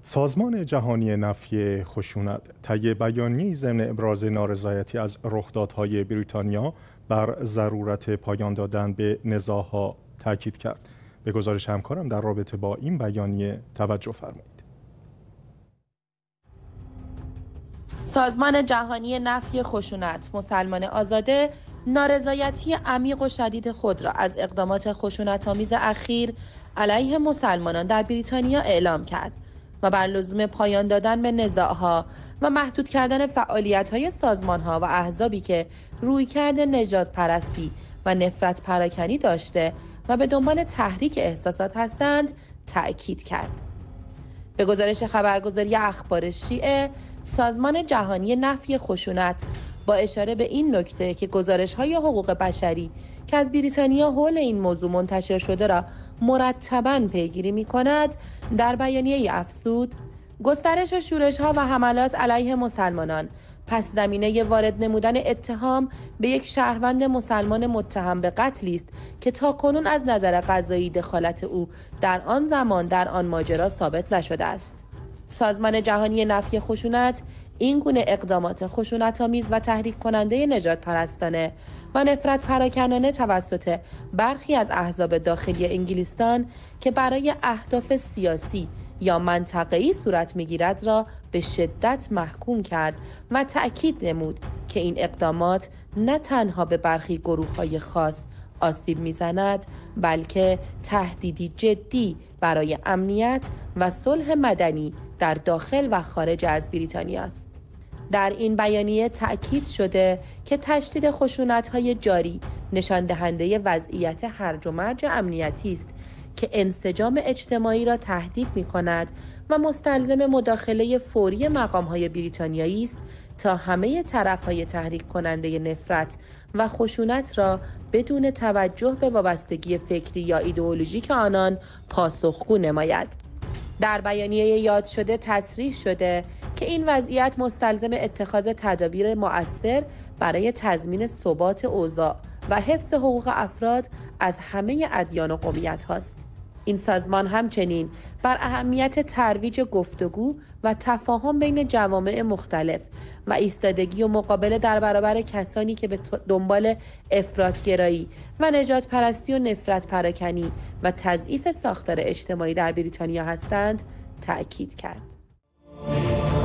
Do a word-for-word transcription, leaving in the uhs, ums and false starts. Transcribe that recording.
سازمان جهانی نفی خشونت طی بیانیه‌ای ضمن ابراز نارضایتی از رخدادهای بریتانیا بر ضرورت پایان دادن به نزاع‌ها تاکید کرد. به گزارش همکارم در رابطه با این بیانیه توجه فرمایید. سازمان جهانی نفی خشونت مسلمان آزاده نارضایتی عمیق و شدید خود را از اقدامات خشونت‌آمیز اخیر علیه مسلمانان در بریتانیا اعلام کرد و بر لزوم پایان دادن به نزاع‌ها و محدود کردن فعالیت‌های سازمان‌ها و احزابی که رویکرد نژاد پرستی و نفرت پراکنی داشته و به دنبال تحریک احساسات هستند تأکید کرد. به گزارش خبرگزاری اخبار شیعه، سازمان جهانی نفی خشونت با اشاره به این نکته که گزارش‌های حقوق بشری که از بریتانیا حول این موضوع منتشر شده را مرتباً پیگیری می‌کند، در بیانیه‌ای افزود: گسترش شورش‌ها و حملات علیه مسلمانان پس زمینه وارد نمودن اتهام به یک شهروند مسلمان متهم به قتلی است که تاکنون از نظر قضایی دخالت او در آن زمان در آن ماجرا ثابت نشده است. سازمان جهانی نفی خشونت این گونه اقدامات خشونت‌آمیز و تحریک کننده نژاد پرستانه و نفرت پراکنانه توسط برخی از احزاب داخلی انگلستان که برای اهداف سیاسی یا منطقه‌ای صورت می‌گیرد را به شدت محکوم کرد و تأکید نمود که این اقدامات نه تنها به برخی گروه‌های خاص آسیب می‌زند، بلکه تهدیدی جدی برای امنیت و صلح مدنی در داخل و خارج از بریتانیا است. در این بیانیه تأکید شده که تشدید خشونت‌های جاری نشان دهنده وضعیت هرج و مرج امنیتی است که انسجام اجتماعی را تهدید می‌کند و مستلزم مداخله فوری مقام‌های بریتانیایی است تا همه طرف‌های تحریک کننده نفرت و خشونت را بدون توجه به وابستگی فکری یا ایدئولوژیک آنان پاسخگو نماید. در بیانیه یاد شده تصریح شده که این وضعیت مستلزم اتخاذ تدابیر مؤثر برای تضمین ثبات اوضاع و حفظ حقوق افراد از همه ادیان و قومیت هاست. این سازمان همچنین بر اهمیت ترویج گفتگو و تفاهم بین جوامع مختلف و ایستادگی و مقابله در برابر کسانی که به دنبال افراط‌گرایی و نژاد پرستی و نفرت پراکنی و تضعیف ساختار اجتماعی در بریتانیا هستند تأکید کرد.